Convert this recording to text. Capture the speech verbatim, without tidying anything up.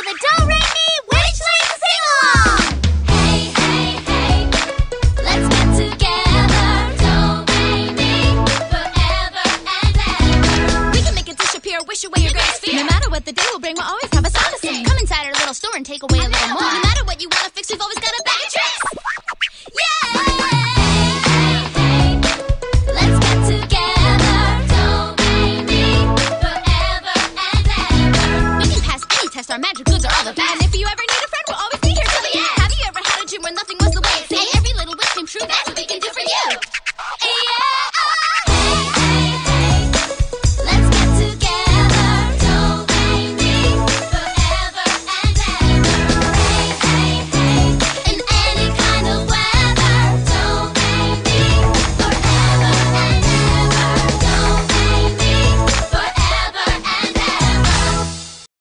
the Do Re Mi Witchling Sing-Along! Hey, hey, hey, let's get together. Do Re Mi, forever and ever. We can make a dish appear, wish away your greatest fear. No matter what the day will bring, we'll always have a song to sing. Come inside our little store and take away a little more. No matter what you want to fix, we've always got a bag of tricks. Yeah! Hey, hey, let's get together. Do Re Mi, forever and ever. We can pass any test, our magic goods are all the best. And if you ever need a